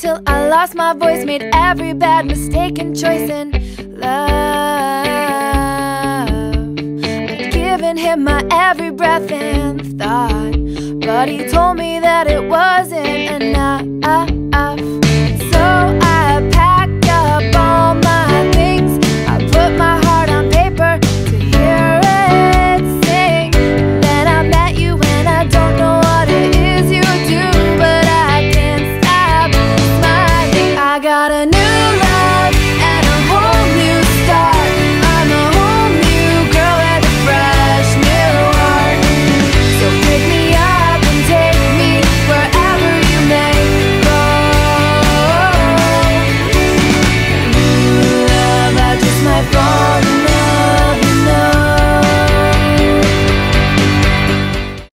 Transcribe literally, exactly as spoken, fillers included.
till I lost my voice, made every bad mistaken choice in love. I'd given him my every breath and thought, but he told me that it wasn't enough.